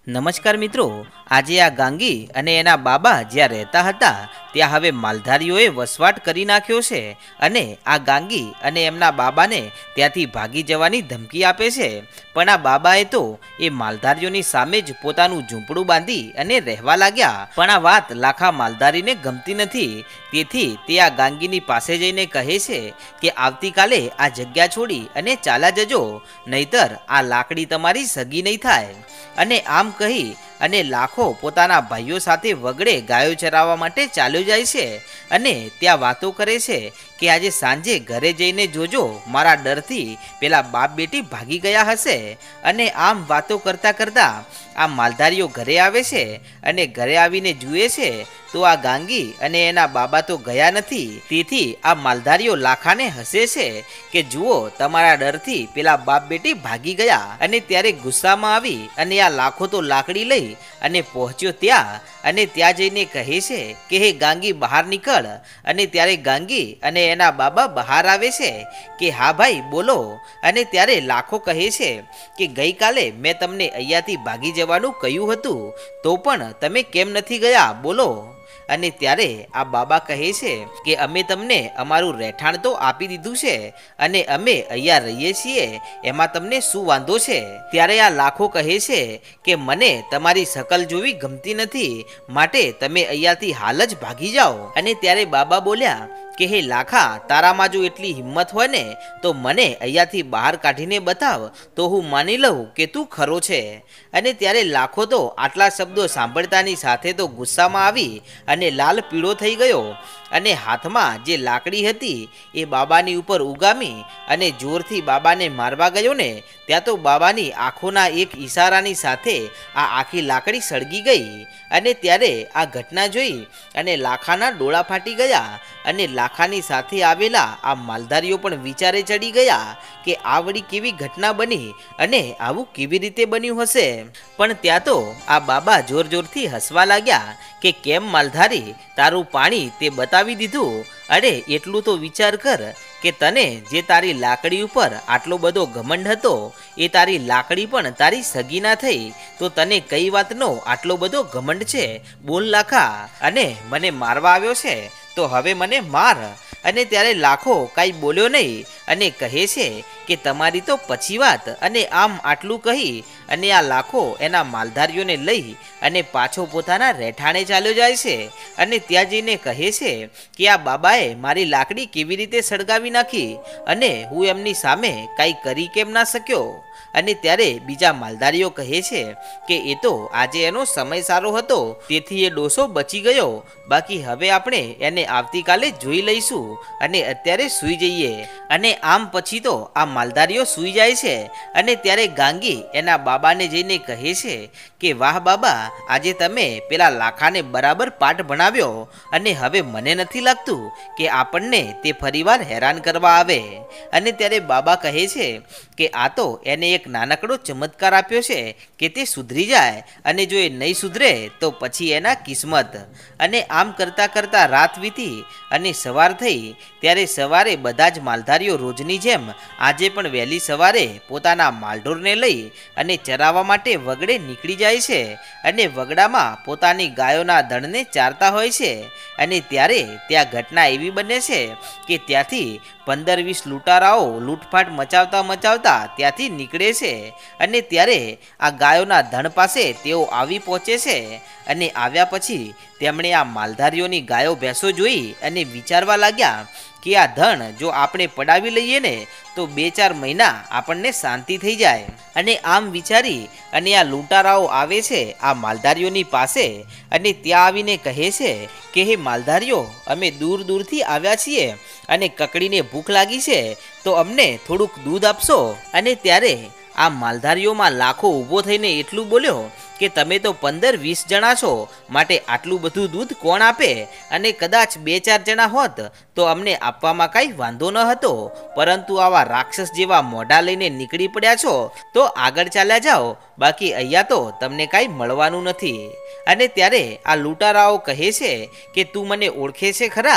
નમસ્કાર મિત્રો, આજે આ ગાંગી અને એના બાબા જ્યાં રહેતા હતા ત્યાં હવે માલધારીઓએ વસવાટ કરી નાખ્યો છે અને આ ગાંગી અને એમના બાબાને ત્યાંથી ભાગી જવાની ધમકી આપે છે. પણ આ બાબાએ તો એ માલધારીઓની સામે જ પોતાનું ઝૂંપડું બાંધી અને રહેવા લાગ્યા. પણ આ વાત લાખા માલધારીને ગમતી નથી. તેથી તે આ ગાંગીની પાસે જઈને કહે છે કે આવતીકાલે આ જગ્યા છોડી અને ચાલ્યા જજો, નહીતર આ લાકડી તમારી સગી નહીં થાય. અને આમ કહી અને લાખો પોતાના ભાઈઓ સાથે વગડે ગાયો ચરાવવા માટે ચાલ્યો જાય છે અને ત્યાં વાતો કરે છે કે આજે સાંજે ઘરે જઈને જોજો, મારા ડરથી પેલા બાપ બેટી ભાગી ગયા હશે. અને આમ વાતો કરતા કરતા આ માલધારીઓ ઘરે આવે છે અને ઘરે આવીને જુએ છે તો આ ગાંગી અને એના બાબા તો ગયા નથી. તેથી આ માલધારીઓ લાખાને હસે છે કે જુઓ, તમારા ડરથી પેલા બાપ બેટી ભાગી ગયા. અને ત્યારે ગુસ્સામાં આવી અને આ લાખો તો લાકડી લઈ અને પહોંચ્યો ત્યાં અને ત્યાં જઈને કહે છે કે હે ગાંગી, બહાર નીકળ. અને ત્યારે ગાંગી અને એના બાબા બહાર આવે છે કે હા ભાઈ બોલો. અને ત્યારે લાખો કહે છે કે ગઈકાલે મેં તમને અહીંયાથી ભાગી જવાનું કહ્યું હતું, તો પણ તમે કેમ નથી ગયા, બોલો. અને ત્યારે આ બાબા કહે છે કે અમે તમને અમારું રહેઠાણ તો આપી દીધું છે અને અમે અહીંયા રહીએ છીએ, એમાં તમને શું વાંધો છે? ત્યારે આ લાખો કહે છે કે મને તમારી શકલ જોવી ગમતી નથી, માટે તમે અહીંયાથી હાલ જ ભાગી જાઓ. અને ત્યારે બાબા બોલ્યા કે હે લાખા, તારામાં જો એટલી હિંમત હોય ને તો મને અહીંયાથી બહાર કાઢીને બતાવ, તો હું માની લઉં કે તું ખરો છે. અને ત્યારે લાખો તો આટલા શબ્દો સાંભળતાની સાથે તો ગુસ્સામાં આવી અને લાલ પીળો થઈ ગયો અને હાથમાં જે લાકડી હતી એ બાબાની ઉપર ઉગામી અને જોરથી બાબાને મારવા ગયો ને ત્યાં તો બાબાની આંખોના એક ઈશારાની સાથે આ આખી લાકડી સળગી ગઈ. અને ત્યારે આ ઘટના જોઈ અને લાખાના ડોળા ફાટી ગયા અને લાખાની સાથે આવેલા આ માલધારીઓ પણ વિચારે ચડી ગયા કે આ વળી કેવી ઘટના બની અને આવું કેવી રીતે બન્યું હશે. પણ ત્યાં તો આ બાબા જોર જોરથી હસવા લાગ્યા કે કેમ માલધારી, તારું પાણી તે બતાવી દીધું. અરે એટલું તો વિચાર કર કે તને જે તારી લાકડી ઉપર આટલો બધો ઘમંડ હતો એ તારી લાકડી પણ તારી સગી ના થઈ, તો તને કઈ વાતનો આટલો બધો ઘમંડ છે, બોલ લાખા. અને મને મારવા આવ્યો છે તો હવે મને માર. અને ત્યારે લાખો કાંઈ બોલ્યો નહીં અને કહે છે કે તમારી તો પછી વાત. અને આમ આટલું કહી અને આ લાખો એના માલધારીઓને લઈ અને પાછો પોતાના રહેઠાણે ચાલ્યો જાય છે. અને ત્યાં જઈને કહે છે કે આ બાબાએ મારી લાકડી કેવી રીતે સળગાવી નાખી અને હું એમની સામે કાંઈ કરી કેમ ના શક્યો. અને ત્યારે બીજા માલધારીઓ કહે છે કે એ તો આજે એનો સમય સારો હતો તેથી એ ડોસો બચી ગયો, બાકી હવે આપણે એને આવતીકાલે જોઈ લઈશું અને અત્યારે સૂઈ જઈએ. અને આમ પછી તો આ માલધારીઓ સૂઈ જાય છે. અને ત્યારે ગાંગી એના બાબાને જઈને કહે છે કે વાહ બાબા, આજે તમે પેલા લાખાને બરાબર પાઠ ભણાવ્યો અને હવે મને નથી લાગતું કે આપણને તે ફરીવાર હેરાન કરવા આવે. અને ત્યારે બાબા કહે છે કે આ તો એને એક નાનકડો ચમત્કાર આપ્યો છે કે તે સુધરી જાય, અને જો એ નહીં સુધરે તો પછી એના કિસ્મત. અને આમ કરતાં કરતાં રાત વીતી અને સવાર થઈ. ત્યારે સવારે બધા જ માલધારીઓ રોજની જેમ આજે પણ વહેલી સવારે પોતાના માલઢોરને લઈ અને ચરાવવા માટે વગડે નીકળી જાય છે અને વગડામાં પોતાની ગાયોના દળને ચારતા હોય છે. અને ત્યારે ત્યાં ઘટના એવી બને છે કે ત્યાંથી 15-20 લૂંટારાઓ લૂંટફાટ મચાવતા મચાવતા ત્યાંથી નીકળે છે. અને ત્યારે આ ગાયોના ધણ પાસે તેઓ આવી પહોંચે છે. અને આવ્યા પછી તેમણે આ માલધારીઓની ગાયો ભેંસો જોઈ અને વિચારવા લાગ્યા કે આ ધન જો આપણે પડાવી લઈએ ને તો 2-4 મહિના આપણને શાંતિ થઈ જાય. અને આમ વિચારી અને આ લૂંટારાઓ આવે છે આ માલધારીઓની પાસે અને ત્યાં આવીને કહે છે કે હે માલધારીઓ, અમે દૂર દૂરથી આવ્યા છીએ અને કકડીને ભૂખ લાગી છે, તો અમને થોડુંક દૂધ આપશો. અને ત્યારે આ માલધારીઓમાં લાખો ઊભો થઈને એટલું બોલ્યો કે તમે તો 15-20 જણા છો, માટે આટલું બધું દૂધ કોણ આપે? અને કદાચ 2-4 જણા હોત તો અમને આપવામાં કાંઈ વાંધો ન હતો, પરંતુ આવા રાક્ષસ જેવા મોઢા લઈને નીકળી પડ્યા છો તો આગળ ચાલ્યા જાઓ, બાકી અહીંયા તો તમને કાંઈ મળવાનું નથી. અને ત્યારે આ લૂંટારાઓ કહે છે કે તું મને ઓળખે છે ખરા?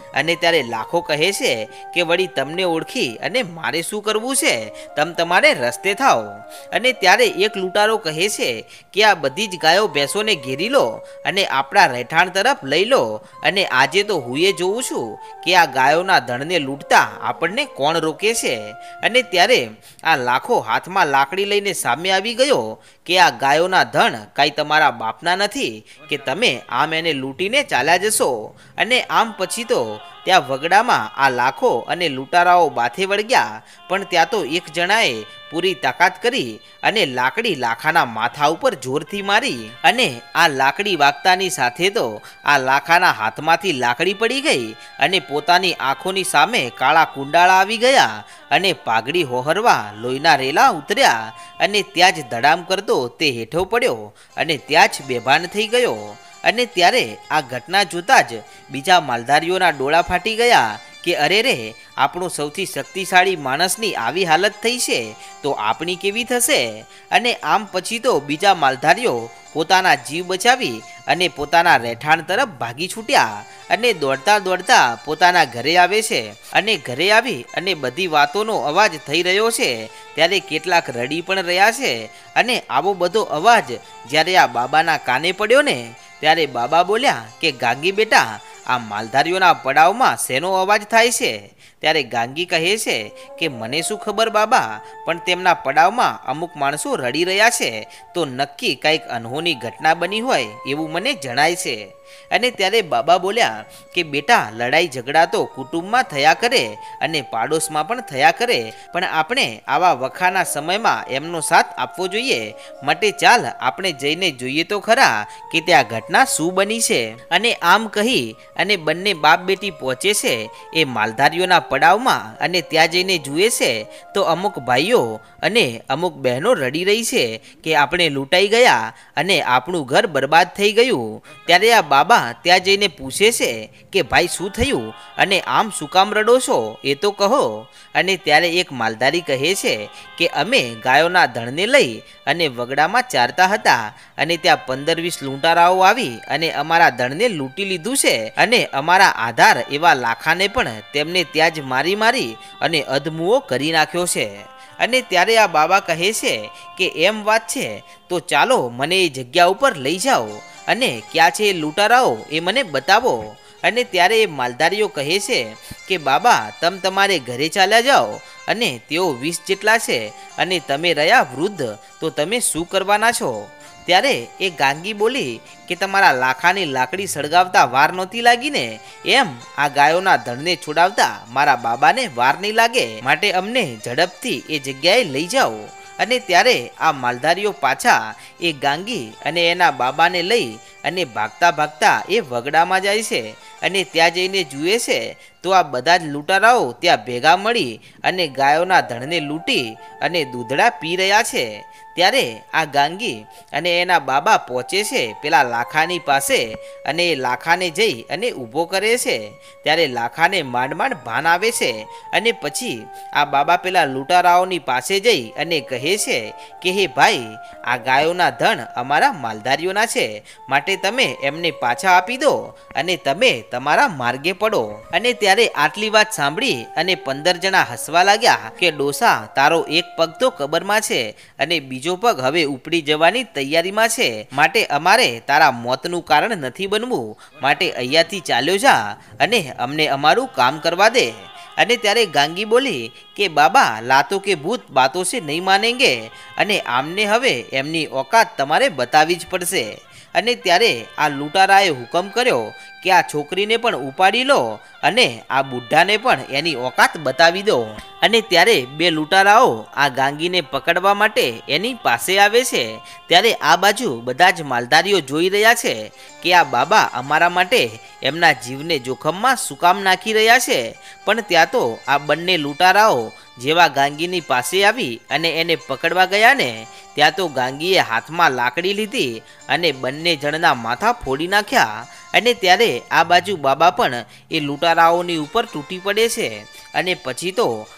અને ત્યારે લાખો કહે છે કે વળી તમને ઓળખી અને મારે શું કરવું છે, તમારે રસ્તે થાઓ. અને ત્યારે એક લૂંટારો કહે છે કે આ બધી જ ગાયો ભેંસોને ઘેરી લો અને આપણા રહેઠાણ તરફ લઈ લો, અને આજે તો હું એ જોઉં છું કે આ ગાયોના ધણને લૂંટતા આપણને કોણ રોકે છે. અને ત્યારે આ લાખો હાથમાં લાકડી લઈને સામે આવી ગયો કે આ ગાયોના ધણ કાંઈ તમારા બાપના નથી કે તમે આમ એને લૂંટીને ચાલ્યા જશો. અને આમ પછી તો ત્યાં વગડામાં આ લાખો અને લૂંટારાઓ બાથે વળગ્યા, પણ ત્યાં તો એક જણાએ પૂરી તાકાત કરી અને લાકડી લાખાના માથા ઉપર જોરથી મારી, અને આ લાકડી વાગતાની સાથે તો આ લાખાના હાથમાંથી લાકડી પડી ગઈ અને પોતાની આંખોની સામે કાળા કુંડાળા આવી ગયા અને પાઘડી હોહરવા લોહીના રેલા ઉતર્યા, અને ત્યાં જ ધડામ કરતો તે હેઠો પડ્યો અને ત્યાં જ બેભાન થઈ ગયો. અને ત્યારે આ ઘટના જોતા જ બીજા માલધારીઓના ડોળા ફાટી ગયા કે અરે રે, આપણો સૌથી શક્તિશાળી માણસની આવી હાલત થઈ છે તો આપણી કેવી થશે. અને આમ પછી તો બીજા માલધારીઓ પોતાના જીવ બચાવી અને પોતાના રહેઠાણ તરફ ભાગી છૂટ્યા અને દોડતા દોડતા પોતાના ઘરે આવે છે. અને ઘરે આવી અને બધી વાતોનો અવાજ થઈ રહ્યો છે ત્યારે કેટલાક રડી પણ રહ્યા છે. અને આવો બધો અવાજ જ્યારે આ બાબાના કાને પડ્યો ને ત્યારે બાબા બોલ્યા કે ગાંગી બેટા, આ માલધારીઓના પડાવમાં શેનો અવાજ થાય છે? ત્યારે ગાંગી કહે છે કે મને શું ખબર બાબા, પણ તેમના પડાવમાં અમુક માણસો રડી રહ્યા છે તો નક્કી કંઈક અનહોની ઘટના બની હોય એવું મને જણાય છે. અને ત્યારે બાબા બોલ્યા કે બેટા, લડાઈ ઝઘડા તો કુટુંબમાં થયા કરે અને પાડોશમાં પણ થયા કરે, પણ આપણે આવા વખાના સમયમાં એમનો સાથ આપવો જોઈએ. માટે ચાલ આપણે જઈને જોઈએ તો ખરા કે ત્યાં ઘટના શું બની છે. અને આમ કહી અને બંને બાપ બેટી પહોંચે છે એ માલધારીઓના પડાવમાં, અને ત્યાં જઈને જુએ છે તો અમુક ભાઈઓ અને અમુક બહેનો રડી રહી છે કે આપણે લૂંટાઈ ગયા અને આપણું ઘર બરબાદ થઈ ગયું. ત્યારે આ બાબા ત્યાં જઈને પૂછે છે કે ભાઈ શું થયું અને આમ શું કામ રડો છો એ તો કહો. અને ત્યારે એક માલધારી કહે છે કે અમે ગાયોના ધણને લઈ અને વગડામાં ચારતા હતા અને ત્યાં 15-20 લૂંટારાઓ આવી અને અમારા ધણને લૂંટી લીધું છે, અને અમારા આધાર એવા લાખાને પણ તેમને ત્યાં જ મારી અને અધમુઓ કરી નાખ્યો છે. અને ત્યારે આ બાબા કહે છે કે એમ વાત છે તો ચાલો મને એ જગ્યા ઉપર લઈ જાઓ અને ક્યાં છે એ લૂંટારાઓ એ મને બતાવો. અને ત્યારે એ માલધારીઓ કહે છે કે બાબા, તમારે ઘરે ચાલ્યા જાઓ અને તેઓ 20 જેટલા છે અને તમે રહ્યા વૃદ્ધ, તો તમે શું કરવાના છો? ત્યારે એ ગાંગી બોલી કે તમારા લાખાની લાકડી સળગાવતા વાર નહોતી લાગી ને, એમ આ ગાયોના ધણને છોડાવતા મારા બાબાને વાર નહીં લાગે, માટે અમને ઝડપથી એ જગ્યાએ લઈ જાઓ. અને ત્યારે આ માલધારીઓ પાછા એ ગાંગી અને એના બાબાને લઈ અને ભાગતા ભાગતા એ વગડામાં જાય છે. અને ત્યાં જઈને જુએ છે તો આ બધા જ લૂંટારાઓ ત્યાં ભેગા મળી અને ગાયોના ધણને લૂંટી અને દૂધડા પી રહ્યા છે. ત્યારે આ ગાંગી અને એના બાબા પહોંચે છે પેલા લાખાની પાસે અને એ લાખાને જઈ અને ઊભો કરે છે. ત્યારે લાખાને માંડ ભાન આવે છે અને પછી આ બાબા પેલા લૂંટારાઓની પાસે જઈ અને કહે છે કે હે ભાઈ, આ ગાયોના ધણ અમારા માલધારીઓના છે, માટે તમે એમને પાછા આપી દો અને તમે તમારા માર્ગે પડો. અને ત્યારે આટલી વાત સાંભળી અને 15 જણા હસવા લાગ્યા કે ડોસા, તારો એક પગ તો કબરમાં છે અને બીજો પગ હવે ઉપડી જવાની તૈયારીમાં છે, માટે અમારે તારા મોતનું કારણ નથી બનવું, માટે અહીંયાથી ચાલ્યો જા અને અમને અમારું કામ કરવા દે. અને ત્યારે ગાંગી બોલી કે બાબા, લાતો કે ભૂત બાતો સે નહીં માનેંગે, અને આમને હવે એમની ઓકાત તમારે બતાવી જ પડશે. અને ત્યારે આ લૂંટારાએ હુકમ કર્યો કે આ છોકરીને પણ ઉપાડી લો અને આ બુઢ્ઢાને પણ એની ઓકાત બતાવી દો. અને ત્યારે બે લૂંટારાઓ આ ગાંગીને પકડવા માટે એની પાસે આવે છે. ત્યારે આ બાજુ બધા જ માલધારીઓ જોઈ રહ્યા છે કે આ બાબા અમારા માટે એમના જીવને જોખમમાં શું કામ નાખી રહ્યા છે. પણ ત્યાં તો આ બંને લૂંટારાઓ જેવા ગાંગીની પાસે આવી અને એને પકડવા ગયા ને, ત્યાં તો ગાંગીએ હાથમાં લાકડી લીધી અને બંને જણના માથા ફોડી નાખ્યા. અને ત્યારે આ બાજુ બાબા પણ એ લૂંટારાઓની ઉપર તૂટી પડે છે. અને પછી તો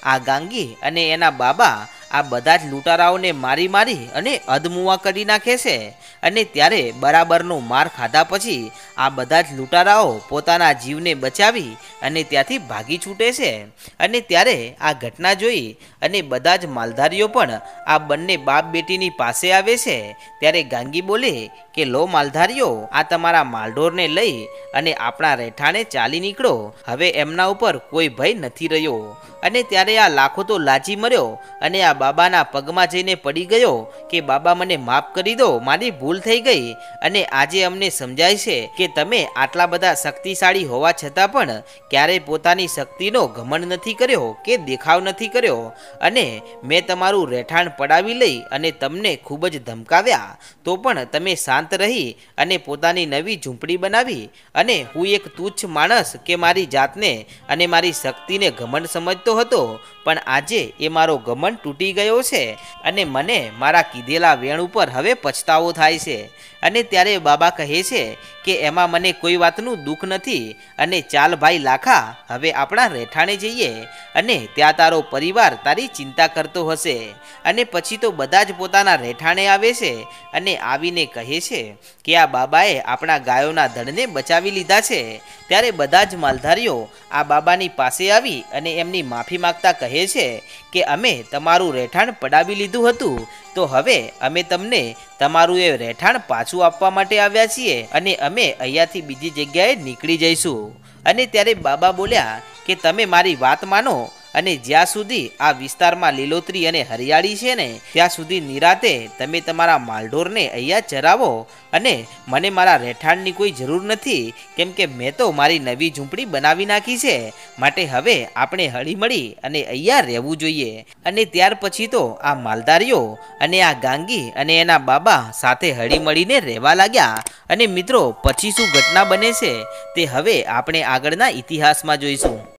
આ ગાંગી અને એના બાબા આ બધા જ લૂંટારાઓને મારી મારી અને અધમુઆ કરી નાખે છે અને ત્યારે બરાબરનો માર ખાધા પછી આ બધા જ લૂંટારાઓ પોતાના જીવને બચાવી અને ત્યાંથી ભાગી છૂટે છે અને ત્યારે આ ઘટના જોઈ અને બધા જ માલધારીઓ પણ આ બંને બાપ બેટીની પાસે આવે છે ત્યારે ગાંગી બોલે કે લો માલધારીઓ, આ તમારા માલઢોરને લઈ અને આપણા રહેઠાણે ચાલી નીકળો, હવે એમના ઉપર કોઈ ભય નથી રહ્યો। અને ત્યારે આ લાખો તો લાજી મર્યો અને આ બાબાના પગમાં જઈને પડી ગયો કે બાબા મને માફ કરી દો, મારી ભૂલ થઈ ગઈ અને આજે અમને સમજાય છે કે તમે આટલા બધા શક્તિશાળી હોવા છતાં પણ ક્યારેય પોતાની શક્તિનો ઘમંડ નથી કર્યો કે દેખાવ નથી કર્યો અને મેં તમારું રહેઠાણ પડાવી લઈ અને તમને ખૂબ જ ધમકાવ્યા તો પણ તમે શાંત રહી અને પોતાની નવી ઝૂંપડી બનાવી અને હું એક તુચ્છ માણસ કે મારી જાતને અને મારી શક્તિને ઘમંડ સમજતો હતો પણ આજે એ મારો ઘમંડ તૂટી ગયો છે અને મને મારા કીધેલા વેણ ઉપર હવે પછતાવો થાય છે। અને ત્યારે બાબા કહે છે કે એમાં મને કોઈ વાતનું દુઃખ નથી અને ચાલ ભાઈ લાખા, હવે આપણા રહેઠાણે જઈએ અને ત્યાં તારો પરિવાર તારી ચિંતા કરતો હશે। અને પછી તો બધા જ પોતાના રહેઠાણે આવે છે અને આવીને કહે છે કે આ બાબાએ આપણા ગાયોના ધડને બચાવી લીધા છે। ત્યારે બધા જ માલધારીઓ આ બાબાની પાસે આવી અને એમની માફી માગતા કહે છે કે અમે તમારું રહેઠાણ પડાવી લીધું હતું તો હવે અમે તમને તમારું એ રહેઠાણ પાછું આપવા માટે આવ્યા છીએ અને અમે અહીંયાથી બીજી જગ્યાએ નીકળી જઈશું। અને ત્યારે બાબા બોલ્યા કે તમે મારી વાત માનો અને જ્યાં સુધી આ વિસ્તારમાં લીલોતરી અને હરિયાળી છે ને ત્યાં સુધી નિરાતે તમે તમારા માલઢોરને અહીંયા ચરાવો અને મને મારા રહેઠાણની કોઈ જરૂર નથી કેમ કે મેં તો મારી નવી ઝૂંપડી બનાવી નાખી છે માટે હવે આપણે હળીમળી અને અહીંયા રહેવું જોઈએ। અને ત્યાર પછી તો આ માલધારીઓ અને આ ગાંગી અને એના બાબા સાથે હળીમળીને રહેવા લાગ્યા। અને મિત્રો પછી શું ઘટના બને છે તે હવે આપણે આગળના ઇતિહાસમાં જોઈશું।